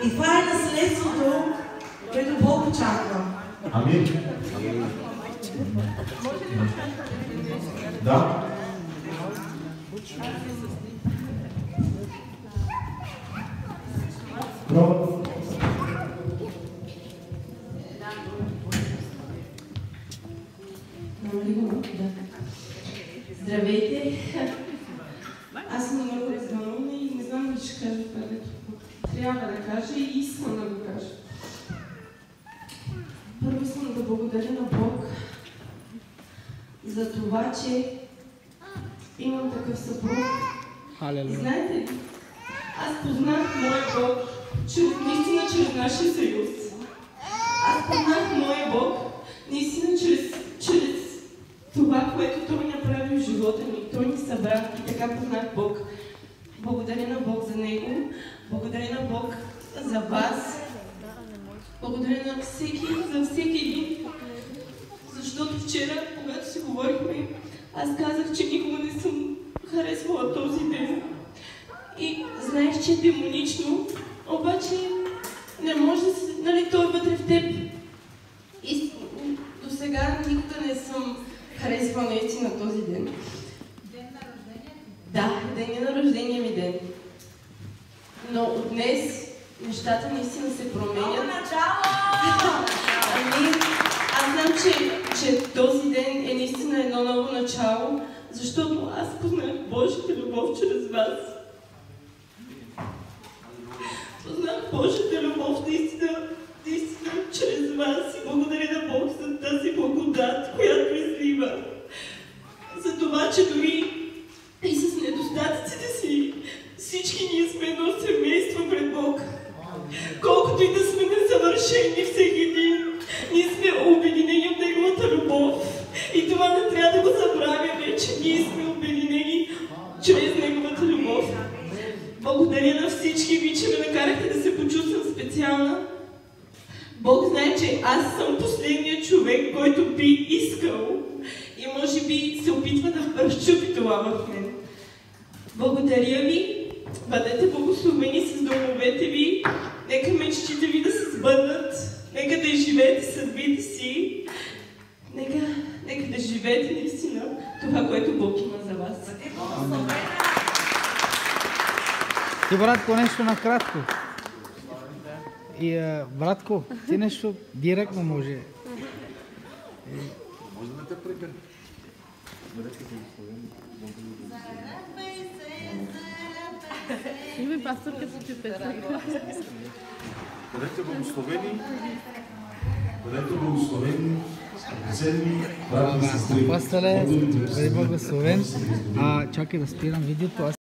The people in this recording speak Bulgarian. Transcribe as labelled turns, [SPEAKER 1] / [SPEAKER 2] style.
[SPEAKER 1] И това е наследството, което Бог очаква.
[SPEAKER 2] Амин. Да.
[SPEAKER 3] Здравейте! Аз съм много раздълнена и не знам ли ще кажа това, което трябва да кажа и искам да го кажа. Първо искам да благодаря на Бог за това, че имам такъв съпруг. И знаете ли, аз познах моя Бог наистина чрез нашия съюз. Аз познах моя Бог наистина чрез това, което Той направи в живота ми. Той ни събра и така познах Бог. Благодаря на Бог за Него. Благодаря на Бог за вас. Благодаря на за всеки един. Защото вчера, когато си говорихме, аз казах, че никога не съм харесвала този ден. И знаеш, че е демонично, обаче не може да се... Нали, той е вътре в теб. И до сега никога не съм харесвала наистина този ден.
[SPEAKER 4] Ден на рождение?
[SPEAKER 3] Да, ден на рождение ми ден. Но от днес нещата наистина се променят.
[SPEAKER 1] Ново начало!
[SPEAKER 3] Ами, аз знам, че този ден е наистина едно ново начало, защото аз познах Божията любов чрез вас. Познах Божията любов наистина чрез вас и благодаря на Бог за тази благодат, която излива. За това, че дори и с недостатъците си, всички ние сме едно семейство пред Бог. Колкото и да сме несъвършени всеки един, ние сме обединени от Неговата любов. И това не трябва да го забравяме, че ние сме обединени чрез Неговата любов. Благодаря на всички ви, че ме накарахте да се почувствам специална. Бог знае, че аз съм последният човек, който би искал и може би се опитва да разчупи това в мен. Благодаря ви, бъдете благословени с домовете ви, нека мечтите ви да се сбъднат, нека да изживеете съдбите си, нека да живеете наистина това, което Бог има за вас.
[SPEAKER 5] Ти, братко, нещо накратко. И, братко, ти нещо директно може.
[SPEAKER 2] Може да те прекър.
[SPEAKER 4] Име пасторка си пипета.
[SPEAKER 2] Бъдете благословени. Бъдете благословени. Ценни брати и сестри.
[SPEAKER 5] Пастале, бъде благословен. Чакай да спирам видеото.